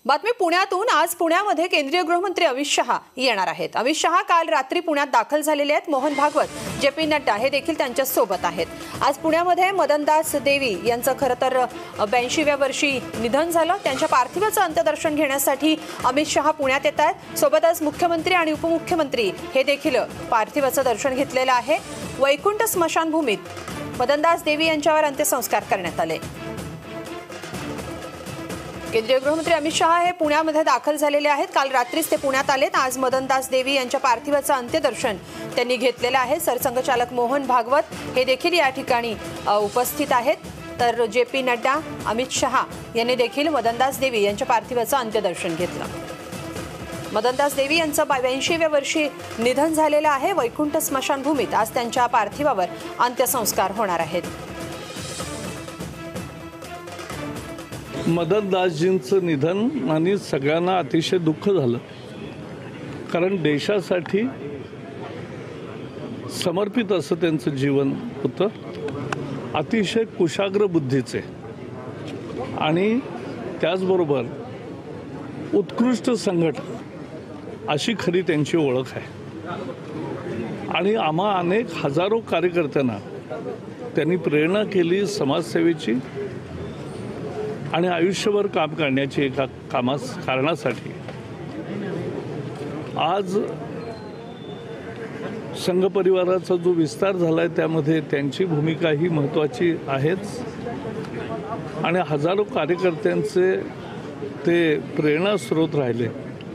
बातमी पुण्यातून। आज पुण्यामध्ये केंद्रीय गृहमंत्री अमित शहा येणार आहेत। अमित शहा काल रात्री पुण्यात दाखल झालेले आहेत। मोहन भागवत, जे.पी. नड्डा हे देखील त्यांच्या सोबत आहेत। आज पुण्यामध्ये मदनदास देवी यांचं खरं तर 82व्या वर्षी निधन झालं। त्यांच्या पार्थिवाचं अंत्यदर्शन घेण्यासाठी अमित शहा पुण्यात येत आहेत। सोबतच मुख्यमंत्री आणि उपमुख्यमंत्री हे देखील पार्थिवाचं दर्शन घेतलेलं आहे। वैकुंठ स्मशानभूमीत मदनदास देवी यांच्यावर अंत्यसंस्कार करण्यात आले। केंद्रीय गृहमंत्री अमित शहा हे पुण्यामध्ये दाखल झालेले आहेत। काल रात्रीच ते पुण्यात आलेत। आज मदनदास देवी यांच्या पार्थिवाचं अंत्यदर्शन त्यांनी घेतलेलं आहे। सरसंघचालक मोहन भागवत हे देखील या ठिकाणी उपस्थित आहेत। तर जे.पी. नड्डा, अमित शहा यांनी देखील मदनदास देवी यांच्या पार्थिवाचं अंत्यदर्शन घेतलं। मदनदास देवी यांचं 82व्या वर्षी निधन झालेलं आहे। वैकुंठ स्मशानभूमीत आज त्यांच्या पार्थिवावर अंत्यसंस्कार होणार आहेत। मदनदासजींचं निधन आणि सगळ्यांना अतिशय दुःख झालं, कारण देशासाठी समर्पित असं त्यांचं जीवन होतं। अतिशय कुशाग्र बुद्धीचे आणि त्याचबरोबर उत्कृष्ट संघटक अशी खरी त्यांची ओळख आहे। आणि आम्हा अनेक हजारो कार्यकर्त्यांना त्यांनी प्रेरणा केली समाजसेवेची आणि आयुष्यभर काम करण्याची एका कारणासाठी। आज संघ परिवाराचा जो विस्तार झाला आहे त्यामध्ये त्यांची भूमिका ही महत्त्वाची आहेच आणि हजारो कार्यकर्त्यांचे ते प्रेरणास्रोत राहिले।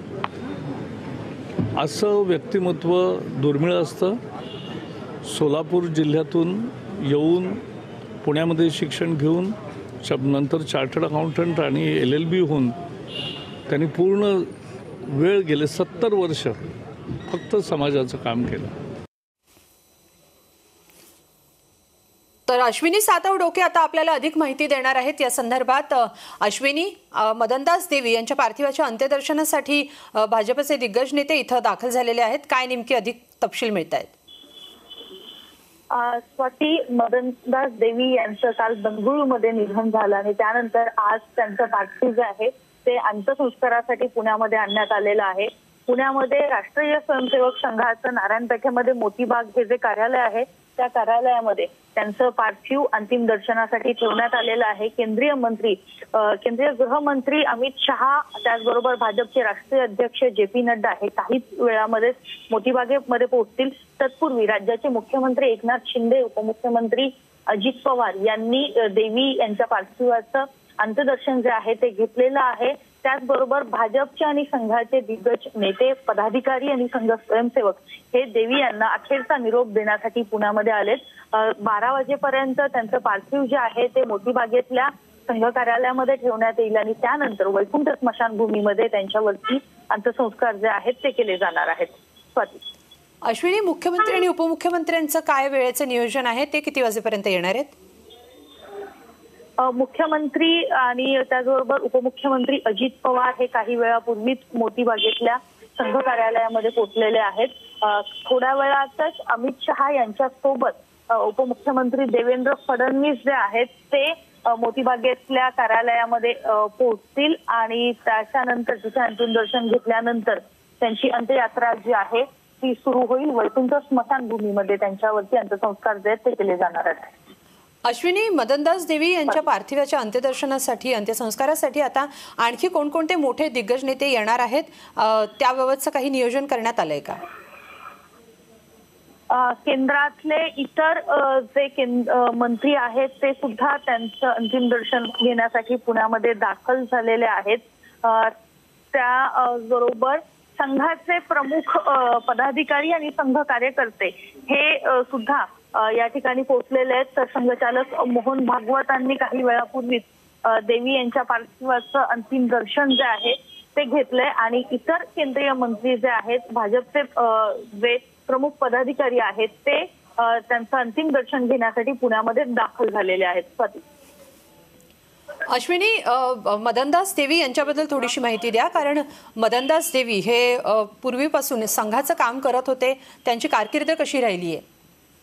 असं व्यक्तिमत्व दुर्मिळ असतं। सोलापूर जिल्ह्यातून येऊन पुण्यामध्ये शिक्षण घेऊन नंतर चार्टर्ड अकाउंटंट आणि LLB होऊन त्यांनी पूर्ण वेळ गेले 70 वर्ष फक्त समाजाचं काम केलं। तर अश्विनी सातव-डोके आता आपल्याला अधिक माहिती देणार आहेत या संदर्भात। अश्विनी, मदनदास देवी यांच्या पार्थिवाच्या अंत्यदर्शनासाठी भाजपचे दिग्गज नेते इथं दाखल झालेले आहेत। काय नेमके अधिक तपशील मिळत आहेत? स्वाती, मदनदास देवी यांचं काल बंगळुरूमध्ये निधन झालं आणि त्यानंतर आज त्यांचं पार्थिव जे आहे ते अंत्यसंस्कारासाठी पुण्यामध्ये आणण्यात आलेलं आहे। पुण्यामध्ये राष्ट्रीय स्वयंसेवक संघाचं नारायण पेठेमध्ये मोतीबाग हे जे कार्यालय आहे त्या कार्यालयामध्ये त्यांचं पार्थिव अंतिम दर्शनासाठी ठेवण्यात आलेलं आहे। केंद्रीय गृहमंत्री अमित शहा, त्याचबरोबर भाजपचे राष्ट्रीय अध्यक्ष जे.पी. नड्डा हे काही वेळामध्ये मोतीबागेमध्ये पोहोचतील। तत्पूर्वी राज्याचे मुख्यमंत्री एकनाथ शिंदे, उपमुख्यमंत्री अजित पवार यांनी देवी यांच्या पार्थिवाचं अंत्यदर्शन जे आहे ते घेतलेलं आहे। त्याचबरोबर भाजपचे आणि संघाचे दिग्गज नेते, पदाधिकारी आणि संघ स्वयंसेवक हे देवी यांना अखेरचा निरोप देण्यासाठी पुण्यामध्ये आलेत। 12 वाजेपर्यंत त्यांचं पार्थिव जे आहे ते मोतीबागेतल्या संघ कार्यालयामध्ये ठेवण्यात येईल आणि त्यानंतर वैकुंठ स्मशानभूमीमध्ये त्यांच्यावरती अंत्यसंस्कार जे आहेत ते केले जाणार आहेत। स्वाती, अश्विनी, मुख्यमंत्री आणि उपमुख्यमंत्र्यांचं काय वेळेचं नियोजन आहे? ते किती वाजेपर्यंत येणार आहेत? मुख्यमंत्री आणि त्याचबरोबर उपमुख्यमंत्री अजित पवार हे काही वेळापूर्वीच मोतीबागेतल्या संघ कार्यालयामध्ये पोहोचलेले आहेत। थोड्या वेळातच अमित शहा यांच्यासोबत उपमुख्यमंत्री देवेंद्र फडणवीस जे आहेत ते मोतीबागेतल्या कार्यालयामध्ये पोहोचतील आणि त्याच्यानंतर तिथे अंतिम दर्शन घेतल्यानंतर त्यांची अंत्ययात्रा जी आहे ती सुरू होईल। वैकुंठ स्मशानभूमीमध्ये त्यांच्यावरती अंत्यसंस्कार जे ते केले जाणार आहेत। अश्विनी, मदनदास देवी यांच्या पार्थिवाच्या अंत्यसंस्कारासाठी आता आणखी कोणकोणते मोठे दिग्गज नेते येणार आहेत? त्याबाबतचं काही नियोजन करण्यात आलंय का? केंद्रातले इतर जे मंत्री आहेत ते सुद्धा त्यांचं अंतिम दर्शन घेण्यासाठी पुण्यामध्ये दाखल झालेले आहेत। त्याबरोबर संघाचे प्रमुख पदाधिकारी आणि संघ कार्यकर्ते हे सुद्धा या ठिकाणी पोहोचलेले आहेत। तर संघचालक मोहन भागवतांनी काही वेळापूर्वीच देवी यांच्या पार्थिवाचं अंतिम दर्शन जे आहे ते घेतलंय आणि इतर केंद्रीय मंत्री जे आहेत, भाजपचे जे प्रमुख पदाधिकारी आहेत ते त्यांचं अंतिम दर्शन घेण्यासाठी पुण्यामध्ये दाखल झालेले आहेत। स्वाती, अश्विनी, मदनदास देवी यांच्याबद्दल थोडीशी माहिती द्या, कारण मदनदास देवी हे पूर्वीपासून संघाचं काम करत होते। त्यांची कारकीर्द कशी राहिली आहे?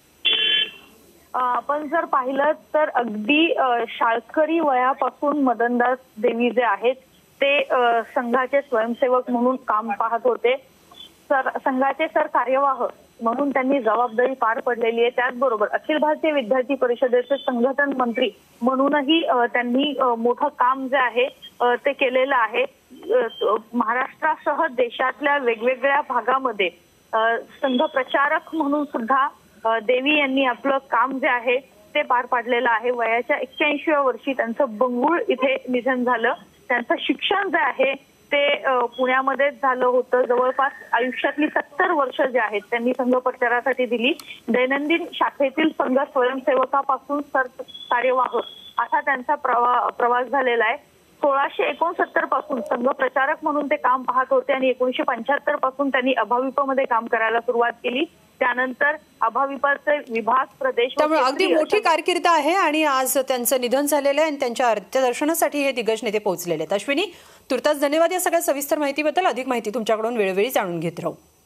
आपण जर पाहिलं तर अगदी शाळकरी वयापासून मदनदास देवी जे आहेत ते संघाचे स्वयंसेवक म्हणून काम पाहत होते. संघाचे कार्यवाह म्हणून त्यांनी जबाबदारी पार पडलेली आहे. त्याचबरोबर अखिल भारतीय विद्यार्थी परिषदेचे संघटन मंत्री म्हणूनही त्यांनी मोठं काम जे आहे ते केलेलं आहे. महाराष्ट्रासह देशातल्या वेगवेगळ्या भागामध्ये संघ प्रचारक म्हणून सुद्धा देवी यांनी आपलं काम जे आहे ते पार पाडलेलं आहे. वयाच्या 81व्या वर्षी त्यांचं बंगुळ इथे निधन झालं. त्यांचं शिक्षण जे आहे ते पुण्यामध्येच झालं होतं. जवळपास आयुष्यातली 70 वर्ष जे आहेत त्यांनी संघ प्रचारासाठी दिली. दैनंदिन शाखेतील संघ स्वयंसेवकापासून कार्यवाह असा त्यांचा प्रवास झालेला आहे. 1669 पासून संघ प्रचारक म्हणून ते काम पाहत होते आणि 1975 पासून त्यांनी अभाविपमध्ये काम करायला सुरुवात केली. त्यानंतर अभाविपाचे विभाग प्रदेश त्यामुळे अगदी मोठी कारकीर्द आहे आणि आज त्यांचं निधन झालेलं आहे आणि त्यांच्या अंत्यदर्शनासाठी हे दिग्गज नेते पोहोचलेले आहेत. अश्विनी, तुर्तास धन्यवाद या सगळ्या सविस्तर माहितीबद्दल. अधिक माहिती तुमच्याकडून वेळोवेळी जाणून घेत राहू.